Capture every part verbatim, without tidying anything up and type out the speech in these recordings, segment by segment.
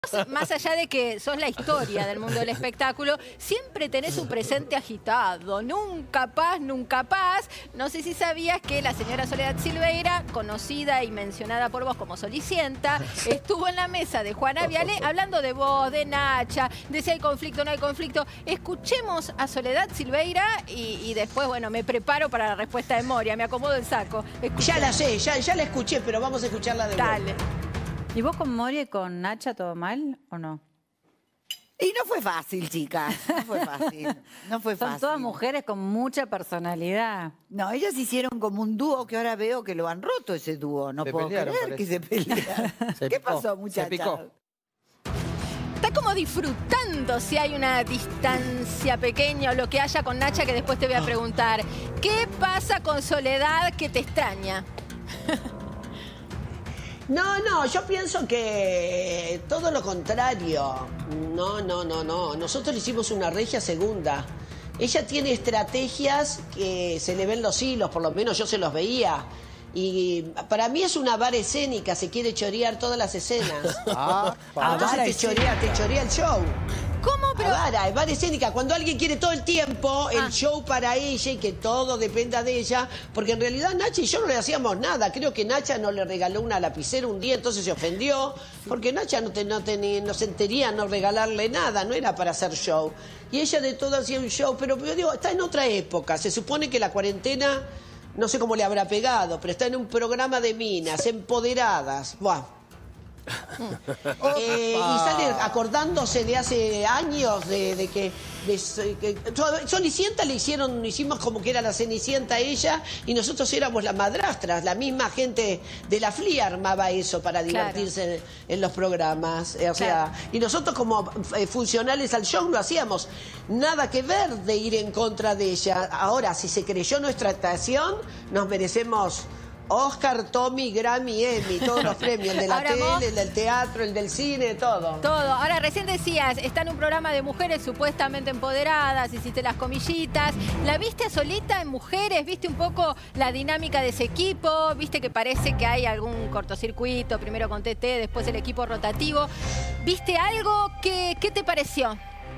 Más allá de que sos la historia del mundo del espectáculo, siempre tenés un presente agitado, nunca paz, nunca paz. No sé si sabías que la señora Soledad Silveira, conocida y mencionada por vos como Solicienta, estuvo en la mesa de Juana Viale hablando de vos, de Nacha, de si hay conflicto o no hay conflicto. Escuchemos a Soledad Silveira y, y después, bueno, me preparo para la respuesta de Moria, me acomodo el saco. Escuchemos. Ya la sé, ya, ya la escuché, pero vamos a escucharla de vuelta. Dale. ¿Y vos con Moria y con Nacha todo mal o no? Y no fue fácil, chicas. No fue fácil. No fue Son fácil. todas mujeres con mucha personalidad. No, ellas hicieron como un dúo que ahora veo que lo han roto ese dúo. No Se puedo pelearon, creer parece. que se pelearon. Se ¿Qué picó, pasó, se muchachas? picó. Está como disfrutando si hay una distancia pequeña o lo que haya con Nacha, que después te voy a preguntar. ¿Qué pasa con Soledad que te extraña? No, no, yo pienso que todo lo contrario. No, no, no, no. Nosotros le hicimos una regia segunda. Ella tiene estrategias que se le ven los hilos, por lo menos yo se los veía. Y para mí es una vara escénica, se quiere chorear todas las escenas. Ah, Entonces vara te chorea, te chorea el show. ¿Cómo? Pero... Vara, es vara escénica. Cuando alguien quiere todo el tiempo el Ah. show para ella y que todo dependa de ella, porque en realidad Nacha y yo no le hacíamos nada. Creo que Nacha no le regaló una lapicera un día, entonces se ofendió, porque Nacha no, te, no, tenía, no sentiría no regalarle nada, no era para hacer show. Y ella de todo hacía un show, pero yo digo, está en otra época. Se supone que la cuarentena, no sé cómo le habrá pegado, pero está en un programa de minas, empoderadas. Buah. Eh, y sale acordándose de hace años de, de que de, que Solicienta le hicieron, hicimos como que era la Cenicienta ella y nosotros éramos las madrastras, la misma gente de la F L I armaba eso para divertirse claro. en, en los programas, eh, o sea, claro. Y nosotros como eh, funcionales al show lo hacíamos, nada que ver de ir en contra de ella. Ahora, si se creyó nuestra actuación, nos merecemos Oscar, Tommy, Grammy, Emmy, todos los premios, el de la Ahora tele, vos... el del teatro, el del cine, todo. Todo. Ahora, recién decías, está en un programa de mujeres supuestamente empoderadas, hiciste las comillitas. ¿La viste solita en Mujeres? ¿Viste un poco la dinámica de ese equipo? ¿Viste que parece que hay algún cortocircuito? Primero con T T, después el equipo rotativo. ¿Viste algo? ¿Qué, qué te pareció?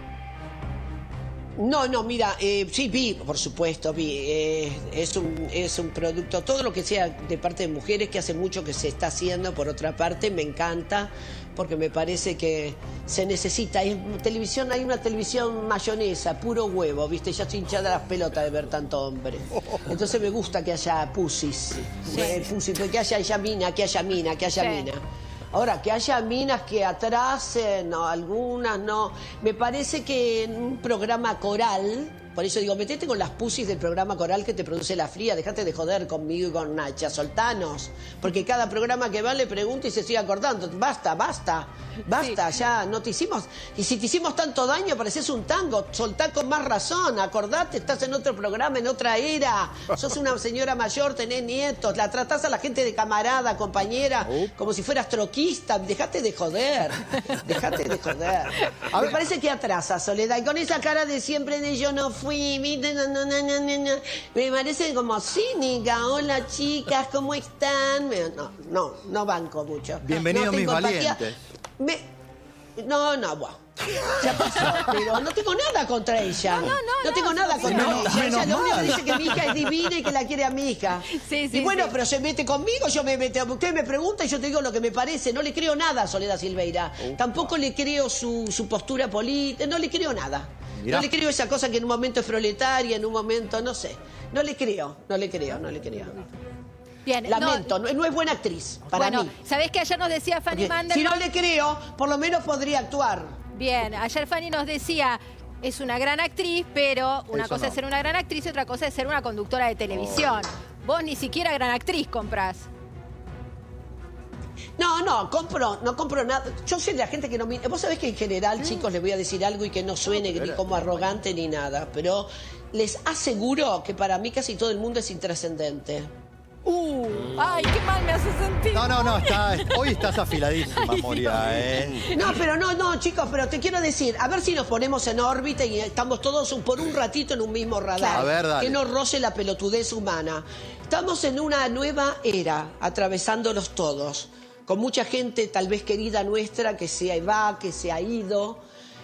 No, no, mira, eh, sí vi, por supuesto, vi. Eh, es, un, es un producto, todo lo que sea de parte de mujeres, que hace mucho que se está haciendo, por otra parte, me encanta, porque me parece que se necesita. En televisión hay una televisión mayonesa, puro huevo, ¿viste? Ya estoy hinchada las pelotas de ver tanto hombre. Entonces me gusta que haya pusis, sí. eh, pusis, que haya ella mina, que haya mina, que haya sí. mina. Ahora, que haya minas que atrasen, no, algunas no. Me parece que en un programa coral, por eso digo, metete con las pusis del programa coral que te produce la fría, dejate de joder conmigo y con Nacha, soltanos. Porque cada programa que va le pregunto y se sigue acordando. Basta, basta, basta, sí. ya no te hicimos. Y si te hicimos tanto daño, pareces un tango, soltá con más razón, acordate, estás en otro programa, en otra era. Sos una señora mayor, tenés nietos, la tratás a la gente de camarada, compañera, uh. como si fueras troquista. Dejate de joder, dejate de joder. A Me ver. parece que atrasa, Soledad, y con esa cara de siempre de yo no fui, no, no, no, no, no. Me parece como cínica. Hola, chicas, ¿cómo están? No, no, no banco mucho. Bienvenido, no mis valientes. Me... No, no, bueno. Ya pasó, pero no tengo nada contra ella. No, no, no. No tengo nada contra no, ella. Ella lo único que dice que mi hija es divina y que la quiere a mi hija. Sí, sí, y bueno, sí. pero se mete conmigo, yo me meto. Usted me pregunta y yo te digo lo que me parece. No le creo nada a Soledad Silveira. Upa. Tampoco le creo su, su postura política. No le creo nada. Mirá. No le creo esa cosa que en un momento es proletaria, en un momento, no sé. No le creo, no le creo, no le creo. Bien, Lamento, no, no es buena actriz para bueno, mí. ¿Sabés que ayer nos decía Fanny Mandel? Si no le creo, por lo menos podría actuar. Bien, ayer Fanny nos decía, es una gran actriz, pero una Eso cosa no. es ser una gran actriz y otra cosa es ser una conductora de televisión. Oh. Vos ni siquiera gran actriz comprás. No, no, compro, no compro nada. Yo soy de la gente que no... Vos sabés que en general, mm. chicos, les voy a decir algo y que no suene ni como arrogante ni nada, pero les aseguro que para mí casi todo el mundo es intrascendente. Uh, ay, qué mal me hace sentir. No, no, no, está, hoy estás afiladísima, Moria, ¿eh? No, pero no, no, chicos, pero te quiero decir, a ver si nos ponemos en órbita y estamos todos un, por un ratito en un mismo radar. A ver, dale. Que no roce la pelotudez humana. Estamos en una nueva era, atravesándolos todos. con mucha gente tal vez querida nuestra que se va, que se ha ido,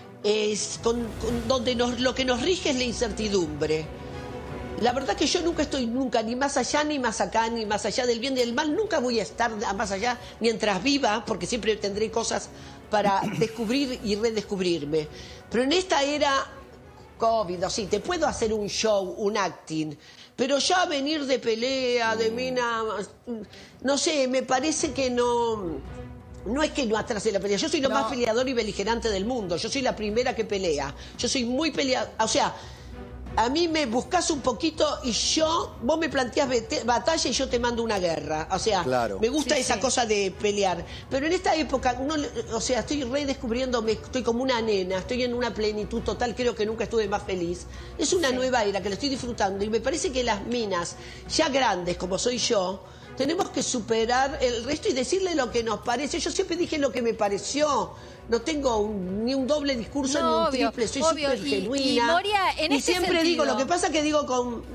es con, con, donde nos, lo que nos rige es la incertidumbre. La verdad que yo nunca estoy nunca ni más allá ni más acá, ni más allá del bien y del mal. Nunca voy a estar más allá mientras viva, porque siempre tendré cosas para descubrir y redescubrirme. Pero en esta era COVID, sí, te puedo hacer un show, un acting, pero ya venir de pelea, de mina, no sé, me parece que no... No es que no atrase la pelea, yo soy lo no. más peleador y beligerante del mundo. Yo soy la primera que pelea. Yo soy muy peleador, o sea... A mí me buscas un poquito y yo, vos me planteás batalla y yo te mando una guerra. O sea, claro. me gusta sí, esa sí. cosa de pelear. Pero en esta época, no, o sea, estoy redescubriéndome, estoy como una nena, estoy en una plenitud total, creo que nunca estuve más feliz. Es una sí. nueva era que la estoy disfrutando y me parece que las minas, ya grandes como soy yo, tenemos que superar el resto y decirle lo que nos parece. Yo siempre dije lo que me pareció. No tengo un, ni un doble discurso No, ni un obvio, triple, soy obvio. súper Y- genuina. y, Moria, en y este siempre sentido- digo, lo que pasa que digo con...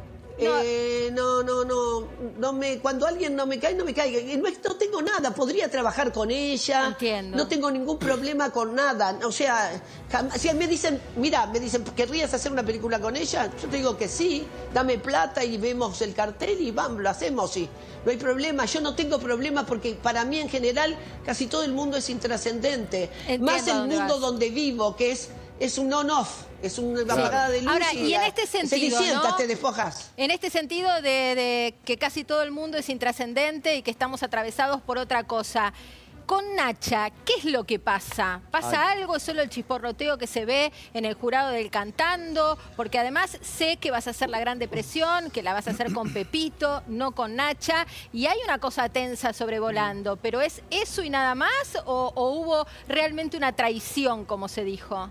Eh, no, no, no, no me, cuando alguien no me cae, no me cae. No, no tengo nada, podría trabajar con ella. Entiendo. No tengo ningún problema con nada. O sea, jamás, si me dicen, mira, me dicen, ¿querrías hacer una película con ella? Yo te digo que sí, dame plata y vemos el cartel y vamos, lo hacemos y no hay problema. Yo no tengo problema porque para mí en general casi todo el mundo es intrascendente. Entiendo Más el dónde mundo vas. donde vivo, que es, es un on-off. Es una apagada de luz. Ahora, y en la- este sentido, Cenicienta, ¿no? te despojas. En este sentido de, de que casi todo el mundo es intrascendente y que estamos atravesados por otra cosa. Con Nacha, ¿qué es lo que pasa? ¿Pasa Ay. algo? ¿Es solo el chisporroteo que se ve en el jurado del Cantando? Porque además sé que vas a hacer la Gran Depresión, que la vas a hacer con Pepito, no con Nacha. Y hay una cosa tensa sobrevolando. ¿Pero es eso y nada más? ¿O, o hubo realmente una traición, como se dijo?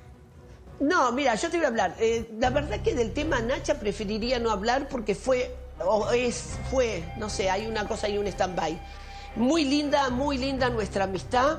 No, mira, yo te voy a hablar. Eh, la verdad que del tema Nacha preferiría no hablar porque fue, o es, fue, no sé, hay una cosa y un stand-by. Muy linda, muy linda nuestra amistad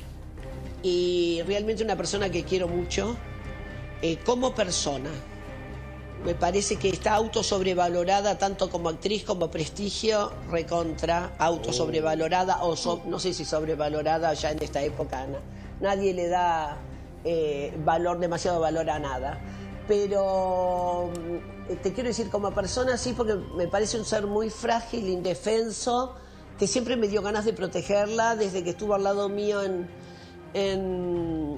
y realmente una persona que quiero mucho eh, como persona. Me parece que está autosobrevalorada tanto como actriz como prestigio, recontra, autosobrevalorada o so- no sé si sobrevalorada ya en esta época. na- Nadie le da eh, valor, demasiado valor a nada. Pero mm, te quiero decir como persona sí, porque me parece un ser muy frágil, indefenso, que siempre me dio ganas de protegerla desde que estuvo al lado mío en, en,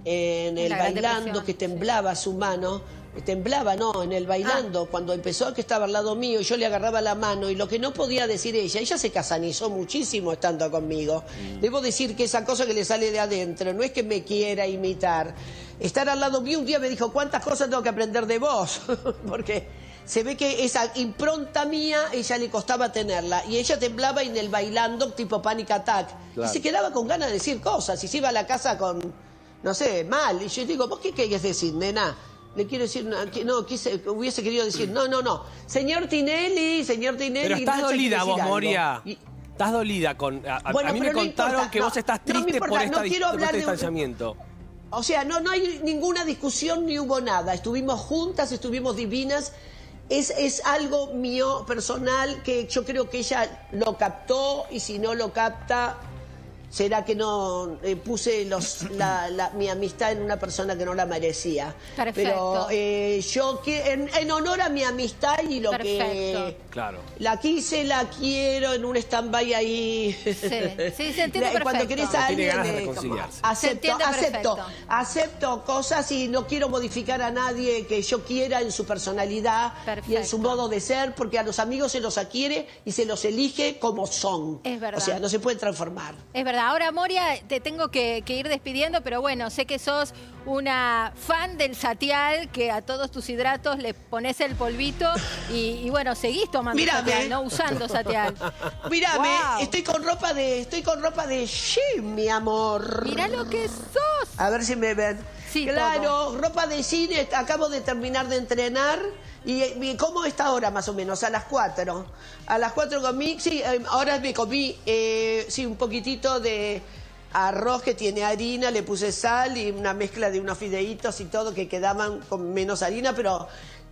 en el La Gran bailando, Depresión, que temblaba su mano. Temblaba, no, en el bailando, cuando empezó que estaba al lado mío y yo le agarraba la mano y lo que no podía decir ella, ella se casanizó muchísimo estando conmigo. Debo decir que esa cosa que le sale de adentro, no es que me quiera imitar. Estar al lado mío un día me dijo, ¿cuántas cosas tengo que aprender de vos? Porque se ve que esa impronta mía, ella le costaba tenerla. Y ella temblaba en el bailando tipo panic attack. Claro. Y se quedaba con ganas de decir cosas y se iba a la casa con, no sé, mal. Y yo digo, ¿vos qué querés decir, nena? Le quiero decir, no, que- no, quise, hubiese querido decir, no, no, no. Señor Tinelli, señor Tinelli. Pero estás Nacha quiere dolida decir vos, algo. Moria. Y- Estás dolida con... A, a- Bueno, a mí me pero no contaron importa, que no, vos estás no me triste importa, por, esta, no dis- quiero por hablar este de un- distanciamiento. O sea, no, no hay ninguna discusión ni hubo nada. Estuvimos juntas, estuvimos divinas. Es, es algo mío personal que yo creo que ella lo captó y si no lo capta, será que no eh, puse los, la, la- mi amistad en una persona que no la merecía. Perfecto. Pero eh, yo, que- en, en honor a mi amistad y lo que... Perfecto. Claro. La quise, la quiero en un stand-by ahí. Sí, sí, se entiende La- Cuando perfecto. querés a Tiene alguien... ganas de eh, reconciliarse. como, Se Acepto, entiende acepto, perfecto. acepto cosas y no quiero modificar a nadie que yo quiera en su personalidad y en su Perfecto. modo de ser, porque a los amigos se los adquiere y se los elige como son. Es verdad. O sea, no se puede transformar. Es verdad. Ahora, Moria, te tengo que, que ir despidiendo, pero bueno, sé que sos una fan del Satial, que a todos tus hidratos le pones el polvito y, y bueno, seguís tomando Mírame. Satial, no usando Satial. Mírame, Wow. estoy con ropa de, estoy con ropa de jean, mi amor. Mirá lo que sos. A ver si me ven. Sí, claro, todo. ropa de cine, acabo de terminar de entrenar. ¿Y, y cómo está ahora más o menos? A las cuatro. A las cuatro comí, sí, eh, ahora me comí, eh, sí, un poquitito de arroz que tiene harina, le puse sal y una mezcla de unos fideitos y todo que quedaban con menos harina, pero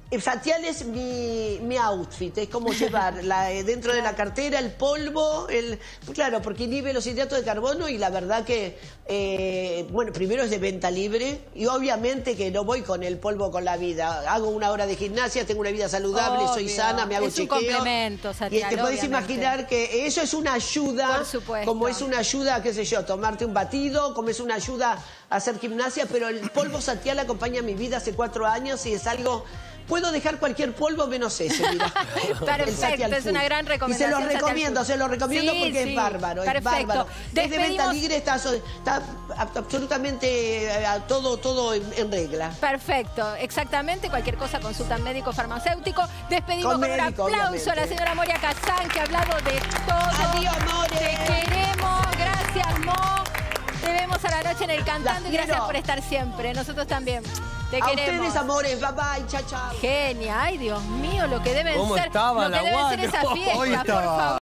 Satial es mi, mi outfit, es como llevar la, dentro de la cartera el polvo, el claro, porque inhibe los hidratos de carbono y la verdad que, eh, bueno, primero es de venta libre y obviamente que no voy con el polvo con la vida. Hago una hora de gimnasia, tengo una vida saludable, Obvio. soy sana, me hago Es un chequeo. complemento, Satial, y te podés obviamente. imaginar que eso es una ayuda, Por supuesto. como es una ayuda, qué sé yo, tomarte un batido, como es una ayuda a hacer gimnasia, pero el polvo Satial acompaña mi vida hace cuatro años y es algo... Puedo dejar cualquier polvo menos ese, mira. Perfecto, es una gran recomendación. Y se los Satial recomiendo, Food. se los recomiendo Sí, porque sí, es bárbaro, perfecto. es bárbaro. Es de venta Despedimos- libre, está, so- está absolutamente eh, todo, todo en, en regla. Perfecto, exactamente. Cualquier cosa consulta médico farmacéutico. Despedimos Con con, médico, un aplauso obviamente. a la señora Moria Kazan, que ha hablado de todo. Adiós, More. Te queremos. Gracias, Mo. Te vemos a la noche en el Cantando Las y gracias quiero. por estar siempre. Nosotros también. Te A queremos. ustedes, amores, bye bye, chao, chao. Genia. Ay, Dios mío, lo que deben ¿Cómo ser. estaba Lo la que deben ser Guano? esas Hoy fiestas, por estaba- favor.